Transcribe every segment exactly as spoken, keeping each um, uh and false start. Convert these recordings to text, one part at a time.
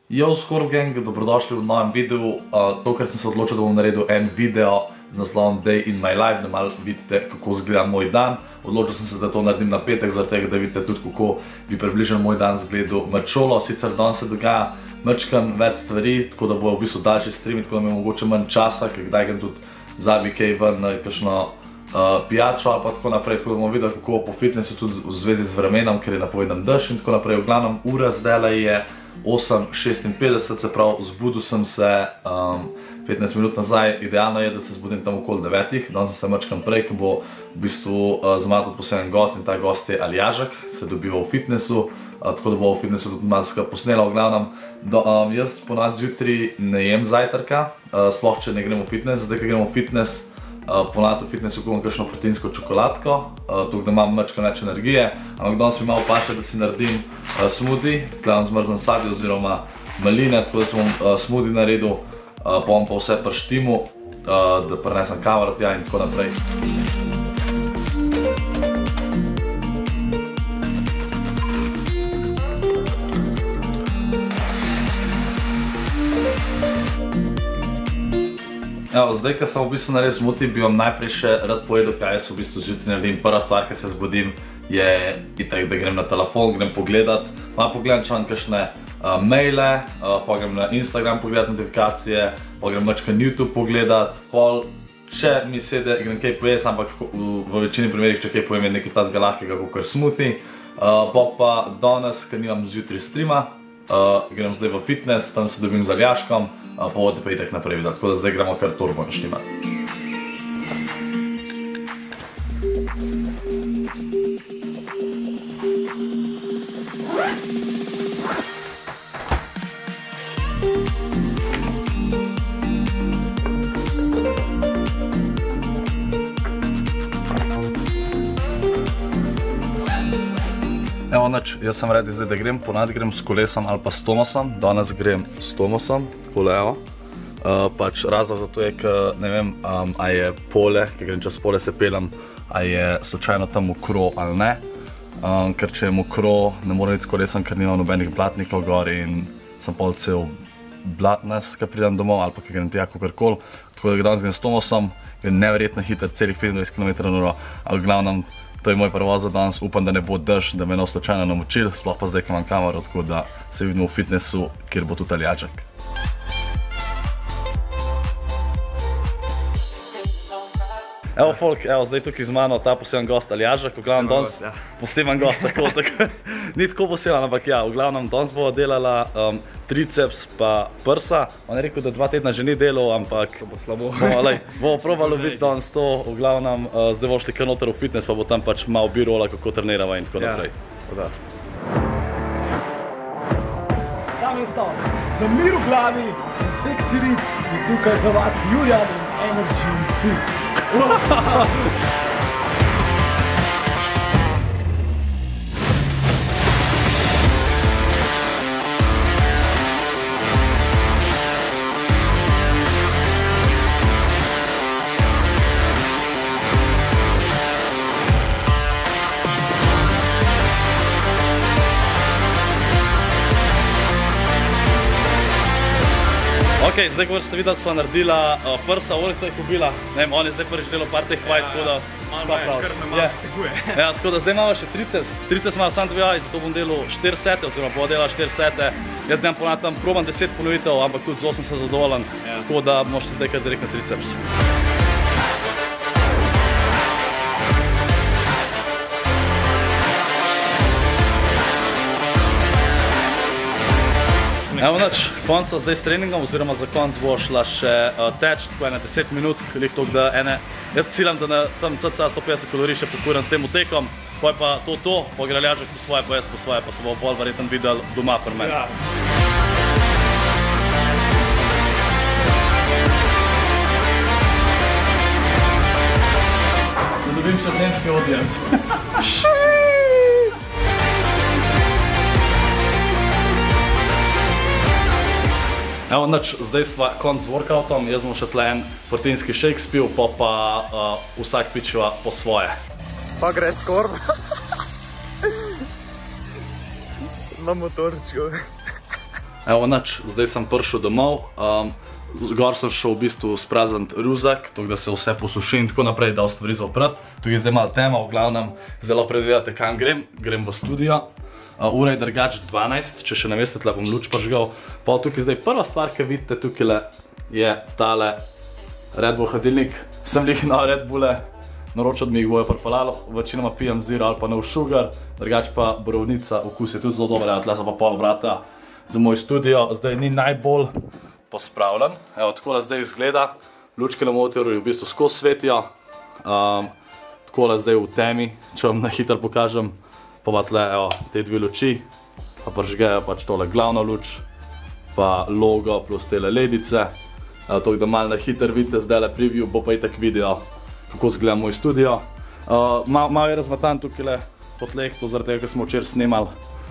Yo, Skorp Gang, dobrodošli v novem videu. Tokrat sem se odločil, da bom naredil en video z naslovom Day in my life, da malo vidite, kako izgleda moj dan. Odločil sem se, da to naredim na petek, zaradi tega, da vidite tudi, kako bi približno moj dan izgledal med šolo. Sicer danes se dogaja mečkan več stvari, tako da bo v bistvu daljši stream, tako da mi je mogoče manj časa, ker kdaj grem tudi zabi kaj ven na kakšno pijačo ali pa tako naprej, tako da bomo videli, kako po fitnessu tudi v zvezi z vremenom, ker je napovedan dež in tako naprej. V glavnem, ura zdajle je osem šestinpetdeset, se pravi, zbudil sem se petnajst minut nazaj. Idealno je, da se zbudim tam okoli devetih. Danes sem se mečkam prej, ko bo v bistvu z mano tudi poseben gost in ta gost je Aljažek, se dobiva v fitnessu, tako da bo v fitnessu tudi malo skupaj posnela. V glavnem, jaz ponavadi zjutraj ne jem zajtrka, sploh če ne grem v fitness. Zdaj, ko grem v fitness, ponavadi v fitnessu kupim kakšno proteinsko čokoladko, tako da imam mečkam več energije, ampak danes mi malo paše, da si naredim smoothie, tukaj imam zmrznen sadje oziroma maline, tako da sem bom smoothie naredil, pa bom pa vse prštimu, da prinesem kamero tja in tako naprej. Zdaj, ko sem v bistvu naredil smoothie, bi vam najprej še rad povedal, kaj jaz v bistvu zjutraj naredim. Prva stvar, ko se zbudim, je itak, da grem na telefon, grem pogledat. Malo pogledam, če imam kakšne maile, pa grem na Instagram pogledat notifikacije, pa grem mečkan YouTube pogledat, pol, če mi sede, grem kaj pojes, ampak v večini primerih, če kaj pojem, je nekaj tazga lahkega, kakor smoothie. Pa pa danes, ker nimam zjutraj streama, grem zdaj v fitness, tam se dobim z Aljaškom, pa bodo pa itak naprej videti, tako da zdaj gremo kar turbo naštimati. Evo nič, jaz sem redi zdaj, da grem, ponavadi grem s kolesom ali pa s Tomasom, danes grem s Tomasom, takole evo. Pač razlog za to je, ker ne vem, a je pole, ker grem čez pole se pelem, a je slučajno tam mokro ali ne. Ker če je mokro, ne morem iti s kolesom, ker nimam nobenih blatnikov gor in sem pol cel blatnas, ko pridem domov ali pa ker grem tja kakorkoli. Tako da danes grem s Tomasom, grem neverjetno hiter, celih petindvajset kilometrov na uro, ali v glavnem, to je moj prevoz za danes, upam, da ne bo dež, da me ne bo slučajno namočil, sploh pa zdaj, ko imam kamero, tako da se vidimo v fitnessu, kjer bo tudi Aljažek. Evo folk, evo zdaj tukaj z mano ta poseben gost Aljažek, v glavnem danes poseben gost, tako, tako, ni tako poseben, ampak ja, v glavnem danes bo delala triceps pa prsa. On je rekel, da dva tedna že ni delal, ampak bomo probali biti danes to, v glavnem zdaj bomo šli kar noter v fitness, pa bo tam pač malo birola, kako trenirava in tako naprej. Sam je stavk, za mir v glavi in seksi rit je tukaj za vas Julian in Energy Fit. Ok, zdaj, ko ste videli, sva naredila prsa, oni so jih ubila, ne vem, on je zdaj prvič delal par teh vaj, tako da... Malo je, kar me malo steguje. Ja, tako da zdaj imamo še triceps, triceps imamo samo dve vaj, zato bom delal štiri sete, oziroma bo delal štiri sete. Jaz znam ponavljati tam, probam deset ponovitev, ampak tudi z osem sem zadovoljen, tako da bomo šli zdaj kar direkt na triceps. Evo nič, konca zdaj s treningom, oziroma za konc bo šla še teč, tako ene deset minut, veliko toliko da ene, jaz ciljam, da na tam cca sto petdeset kalorij še pokuram s tem utekom, poj pa to to, pa gre Aljažek po svoje, pa jaz po svoje, pa se bo bolj verjetno videl doma pri meni. Da dobim še ženski audience. Evo nič, zdaj sva konc z workoutom, jaz bom še tle en proteinski shake spil, pa pa vsak pičiva po svoje. Pa gre Skorp. Na motorčku. Evo nič, zdaj sem prišel domov, um, gor sem šel v bistvu spraznit ruzak, tako da se vse posuši in tako naprej, da v stvari zaoprat. Tukaj je zdaj malo tema, v glavnem zelo predvidevate kam grem, grem v studio. Uh, ura je drugač dvanajst, če še ne veste, tle bom luč prižgal. Pa tukaj zdaj prva stvar, ki vidite tukaj je tale Red Bull hladilnik. Sem lih na Red Bulle, naročil mi jih bojo pripeljalo, večinoma pijem zero ali pa no sugar, drugač pa borovnica, okus je tudi zelo dober, tle so pa pol vrata za moj studio, zdaj ni najbolj pospravljen. Evo, takole zdaj izgleda, lučke na motorju v bistvu skozi svetijo, um, takole zdaj v temi, če vam na hitro pokažem. Pa pa tle, evo, te dve luči, pa prižgejo pač tole glavno luč, pa logo plus tele ledice. Evo, tako da malo na hitro vidite zdajle preview, bo pa itak video, kako izgleda moj studio. Uh, mal, malo je razmatan tukaj po tleh, to zaradi tega, ker smo včeraj snemali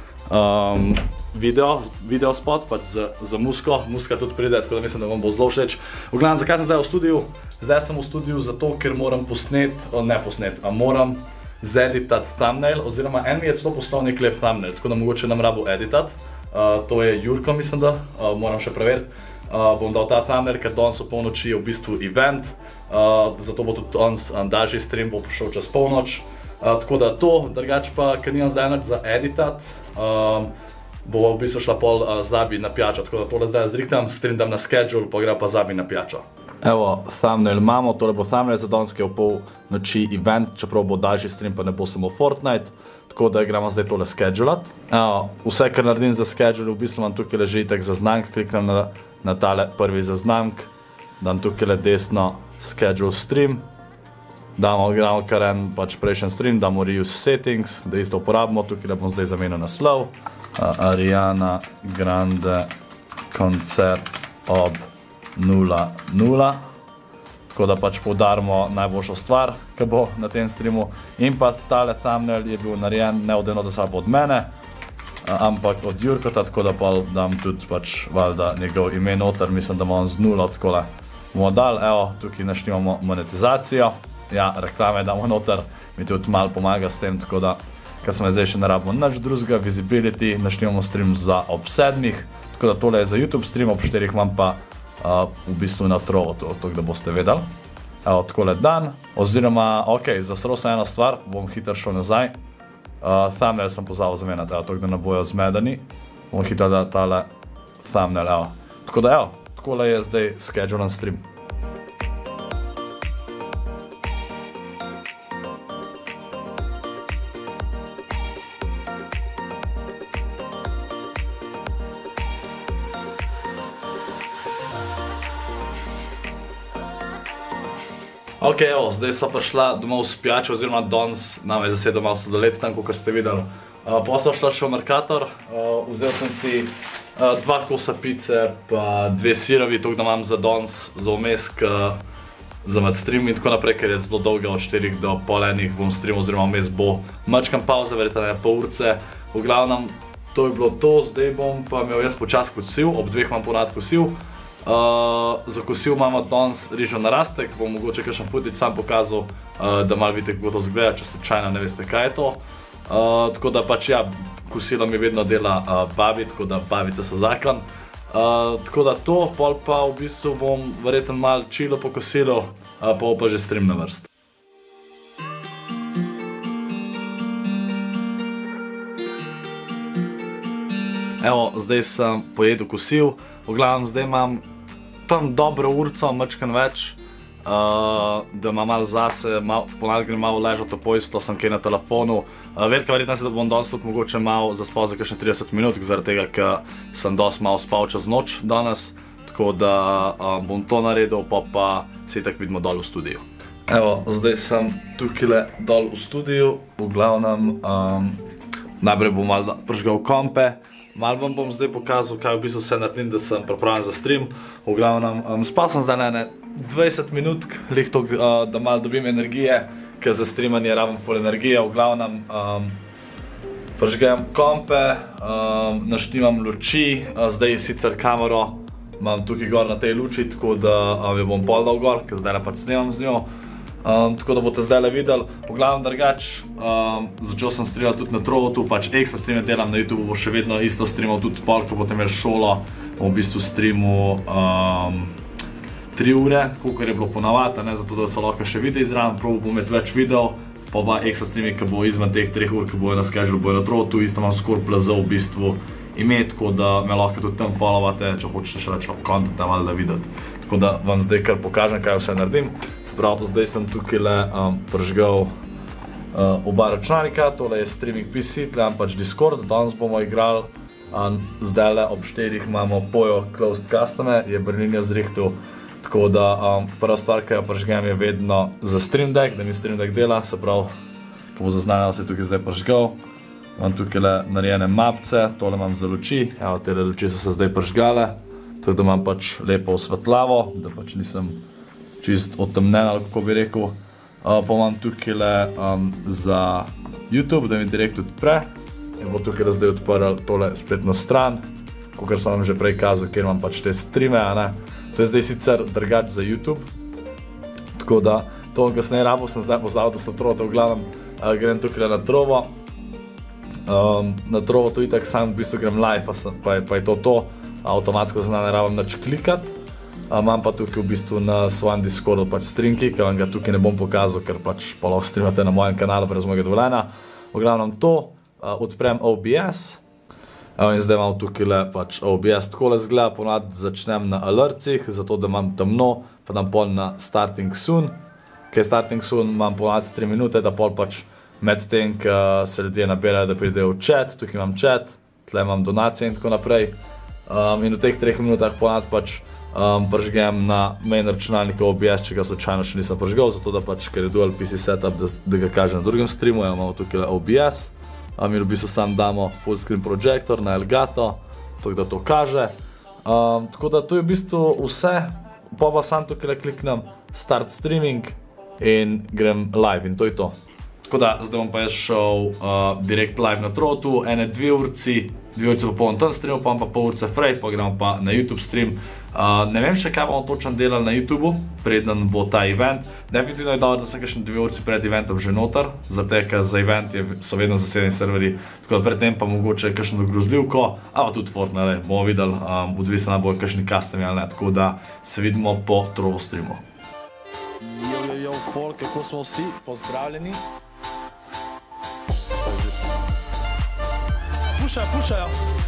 um, video, video spot, pač za, za musko. Muska tudi pride, tako da mislim, da vam bo zelo všeč. V glavnem, zakaj sem zdaj v studiu? Zdaj sem v studiu zato, ker moram posnet, ne posnet, a moram zeditat thumbnail, oziroma en mi je celo postal nek lep thumbnail, tako da mogoče nam rabo editat. Uh, to je Jurko, mislim da, uh, moram še preveriti. Uh, bom dal ta thumbnail, ker danes v polnoči je v bistvu event, uh, zato bo tudi danes um, daljši stream, bo prišel čez polnoč. Uh, tako da to, drugač pa, ker nimam zdaj nič za editat, um, bo v bistvu šla pol uh, Zabi na pijačo, tako da tole zdaj zrihtam, stream dam na schedule, pa gre pa Zabi na pijačo. Evo, thumbnail imamo, tole bo thumbnail za danes, ki je v pol noči event, čeprav bo daljši stream, pa ne bo samo Fortnite, tako da gremo zdaj tole schedulat. Evo, vse, kar naredim za schedule, v bistvu vam tukaj leži itak zaznamk, kliknem na, na tale prvi zaznamk, dam tukaj desno schedule stream, damo gramo kar en pač prejšnji stream, damo reuse settings, da isto uporabimo, tukaj bom zdaj zamenil naslov, uh, Ariana Grande koncert ob nula nula, tako da pač poudarimo najboljšo stvar, ki bo na tem streamu. In pa tale thumbnail je bil narejen ne od eno od od mene, ampak od Jurkota, tako da pa dam tudi pač valjda njegov ime noter, mislim, da imam z nulo, tako da bomo dali, evo, tukaj naštimamo monetizacijo, ja, reklame damo noter, mi tudi malo pomaga s tem, tako da, ker smo zdaj še ne rabimo nič drugega, visibility, naštimamo stream za ob sedmih, tako da tole je za YouTube stream, ob štirih imam pa Uh, v bistvu na trovo, to, to, da boste vedeli. Evo, takole dan, oziroma, ok, zasral sem eno stvar, bom hitro šel nazaj. Uh, thumbnail sem pozabil zamenjati, evo, tako da ne bojo zmedeni. Bom hitro dal tale thumbnail, evo. Tako da, evo, takole je zdaj schedulan stream. Ok, evo, zdaj sva prišla domov s pijačo, oziroma danes nam je zasedel malo sladoled tam, kot ste videli. Uh, pa sva šla še v Mercator, uh, vzel sem si uh, dva kosa pice, pa dve sirovi, tako da imam za danes, za vmes, za med stream in tako naprej, ker je zelo dolga, od štirih do pol enih bom stream, oziroma vmes bo mačkam pauza, verjetno ne pol urce. V glavnem, to je bilo to, zdaj bom pa imel jaz počas kosil, ob dveh imam ponad kosil. Uh, za kosil imamo danes rižo na rastek, bom mogoče kakšen footage sam pokazal, uh, da malo vidite, kako to zgleda, če slučajno ne veste, kaj je to. Uh, tako da pač ja, kosilo mi vedno dela uh, babi, tako da babice so zakon. Uh, tako da to, pol pa v bistvu bom verjetno malo čilo po kosilu, uh, pol pa že stream na vrst. Evo, zdaj sem pojedel kosil, v glavnem zdaj imam tam dobro urco, mačkan več, uh, da imam malo zase, mal, ponad grem malo ležati to pojsto, sem kaj na telefonu. Uh, velika verjetnost je, da bom danes tudi mogoče malo zaspal za kakšne trideset minut, zaradi tega, ker sem dosti malo spal čez noč danes, tako da uh, bom to naredil, pa pa se itak vidimo dol v studiu. Evo, zdaj sem tukaj dol v studiu, v glavnem, um, najprej bom malo prižgal kompe. Malo vam bom zdaj pokazal, kaj v bistvu vse naredim, da sem pripravljen za stream. V glavnem, um, spal sem zdaj na ene dvajset minut, lih to, uh, da malo dobim energije, ker za streamanje rabim ful energije. V glavnem, um, prižgem kompe, um, naštimam luči, uh, zdaj sicer kamero imam tukaj gor na tej luči, tako da um, jo bom pol dal gor, ker zdaj pač snemam z njo. Um, tako da boste zdaj le videli. V glavnem drugač, um, začel sem streamati tudi na Trovotu, pač ekstra streame delam na YouTube, bo še vedno isto streamal tudi pol, ko boste imeli šolo, bom v bistvu streamal um, tri ure, tako kar je bilo ponavadi, ne, zato da so lahko še videi zraven, probil bom imeti več videov, pa ba ekstra streami, ki bo izven teh treh ur, ki bojo na schedule, bojo na Trovotu, isto imam skoraj plazov v bistvu ime, tako da me lahko tudi tam followate, če hočete še več contenta valjda videti. Tako da vam zdaj kar pokažem, kaj vse naredim. Se pravi, zdaj sem tukaj le um, prižgal uh, oba računalnika, tole je streaming P C, tle imam pač Discord, danes bomo igrali, um, zdaj le ob štirih imamo Pojo Closed Customer, je Brninja zrihtel, tako da um, prva stvar, ki jo prižgem, je vedno za Stream Deck, da mi Stream Deck dela, se pravi, ko bo zaznanjal, se je tukaj zdaj prižgal. Imam tukaj le narejene mapce, tole imam za luči, evo, tele luči so se zdaj prižgale, tako da imam pač lepo osvetljavo, da pač nisem čist otemnen, ali kako bi rekel. Uh, pa imam tukaj le um, za YouTube, da mi direkt odpre. In bo tukaj zdaj odprl tole spletno stran, kakor sem vam že prej kazal, kjer imam pač te streame, a ne. To je zdaj sicer drugač za YouTube. Tako da, to on kasneje rabo sem zdaj pozdal, da sem Trovo, v glavnem uh, grem tukaj na Trovo. Um, na Trovo to itak sam v bistvu grem live, pa, sem, pa, je, pa je to to. Avtomatsko se ne rabim nič klikati. Imam pa tukaj v bistvu na svojem Discordu pač streamki, ki vam ga tukaj ne bom pokazal, ker pač pa lahko streamate na mojem kanalu brez mojega dovoljenja. V glavnem to, odprem O B S in zdaj imam tukaj le pač O B S. Takole zgleda, ponavadi začnem na alertcih, zato da imam temno, pa dam pol na starting soon. Kaj je starting soon, imam ponavadi tri minute, da pol pač med tem, ki se ljudje nabirajo, da pridejo v chat, tukaj imam chat, tle imam donacije in tako naprej. Um, in v teh treh minutah ponad pač um, prižgem na main računalniku O B S, če ga slučajno še nisem prižgal, zato da pač, ker je dual P C setup, da, da ga kaže na drugem streamu, imamo tukaj O B S. Um, in v bistvu sam damo full screen projector na Elgato, tako da to kaže. Um, tako da to je v bistvu vse, pa pa sam tukaj kliknem start streaming in grem live in to je to. Tako da, zdaj bom pa jaz šel uh, direkt live na Trovotu, ene dve urci, dve urci pa polno tam streamu, pa pa pol urce fraj, pa gremo pa na YouTube stream. Uh, ne vem še, kaj bomo točno delali na YouTubu, preden bo ta event. Definitivno je dobro, da sem kakšne dve urci pred eventom že noter, zato ker za event je, so vedno zasedeni serveri, tako da pred tem pa mogoče kakšno grozljivko, ali tudi Fortnite, bomo videli, um, odvisno bojo kakšni custumi ali ne, tako da se vidimo po Trovo streamu. Yo, yo, yo, folk, kako smo vsi, pozdravljeni. Pušajo, pušajo.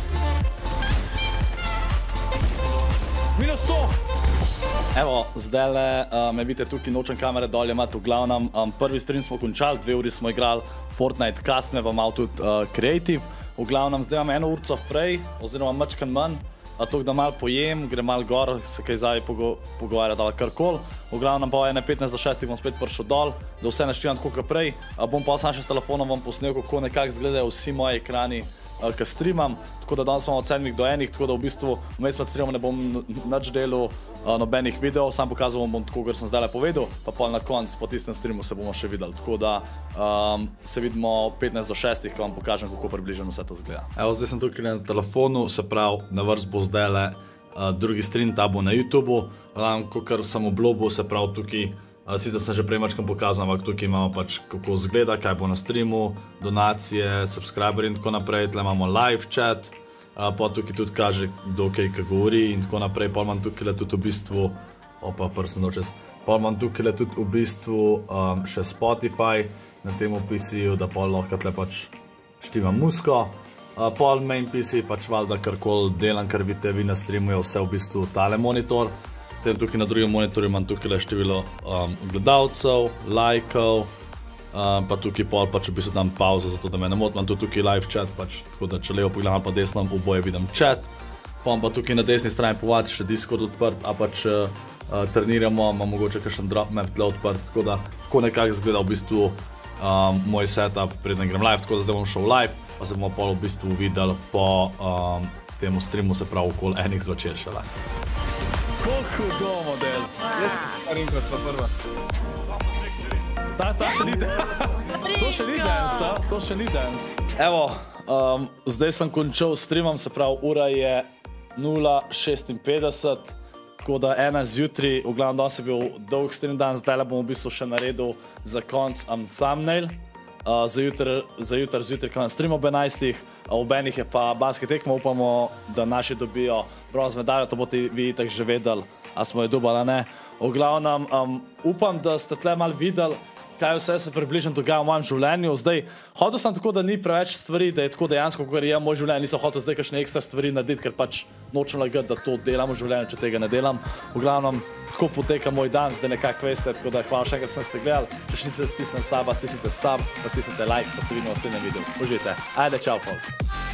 Minus sto. Evo, zdajle uh, me vidite tukaj, nočem kamere dol imati, v glavnem um, prvi stream smo končali, dve uri smo igrali Fortnite Customer, pa malo tudi uh, Creative. V glavnem zdaj imam eno urco fraj, oziroma mačkan manj, a to, da malo pojem, grem malo gor, se kaj zdaj pogo pogovarjati ali karkoli. V glavnem pa ene petnajst do šestih bom spet prišel dol, da vse naštevam tako kot prej. A bom pa sam še s telefonom vam posnel, kako nekako izgledajo vsi moji ekrani, ki streamam, tako da danes imamo od sedmih do enih, tako da v bistvu vmes med streamom ne bom nič delal nobenih videov, sam pokazal vam bom tako, kar sem zdaj povedal, pa pol na konc po tistem streamu se bomo še videli, tako da um, se vidimo petnajst do šestih, ko vam pokažem, kako približno vse to zgleda. Evo, zdaj sem tukaj na telefonu, se pravi, na vrst bo zdaj le uh, drugi stream, ta bo na YouTubu, um, kakor sem obljubil, se pravi tukaj. Uh, sicer sem že prej mačkam pokazal, ampak tukaj imamo pač kako zgleda, kaj bo na streamu, donacije, subscriberi in tako naprej, tle imamo live chat, uh, pa tukaj tudi kaže, kdo kaj govori in tako naprej, pa imam tukaj tudi v bistvu, opa, prsno čez, pa imam tukaj tudi v bistvu um, še Spotify na tem P C-ju, da pa lahko tle pač štimam muziko, uh, pol main P C, pač valjda karkoli delam, kar vidite vi na streamu, je vse v bistvu tale monitor. Tukaj na drugem monitorju imam tukaj število um, gledalcev, lajkov, um, pa tukaj pol pač v bistvu dam pauzo, zato da me ne moti, imam tukaj live chat, pač, tako da če levo pogledam pa desno, oboje vidim chat. Pa pa tukaj na desni strani povadi še Discord odprt, a pač uh, treniramo, imam mogoče kakšen drop map tle odprt, tako da tako nekako izgleda v bistvu um, moj setup, preden grem live, tako da zdaj bom šel live, pa se bomo pol v bistvu videli po um, temu streamu, se pravi okoli enih zvečer še live. Koliko hudo, model. Jaz pa rinkostva prva. Ta, ta še ni dance. To še ni dance, a? To še ni dance. Evo, um, zdaj sem končal streamom, se pravi, ura je nula šestinpetdeset. tako da ena zjutraj, v glavnem danes je bil dolg stream dan, zdaj bom v bistvu še naredil za konc um, thumbnail. Uh, za jutr, za jutr zjutraj, ko nam stream ob enajstih, ob enih je pa basket tekma, upamo, da naši dobijo bronz medaljo, to boste vi itak že vedeli, a smo jo dobili, a ne. V glavnem, um, upam, da ste tle malo videli, kaj vse se približno dogaja v mojem življenju. Zdaj, hotel sem tako, da ni preveč stvari, da je tako dejansko, kot je moj življenje, nisem hotel zdaj kakšne ekstra stvari narediti, ker pač nočem lagati, da to delam v življenju, če tega ne delam. V glavnem, tako poteka moj dan, zdaj nekako veste, tako da hvala še enkrat, da ste gledali. Če še niste stisnili saba, stisnite sub, pa stisnite like, pa se vidimo v naslednjem videu. Uživajte. Ajde, čau, folk.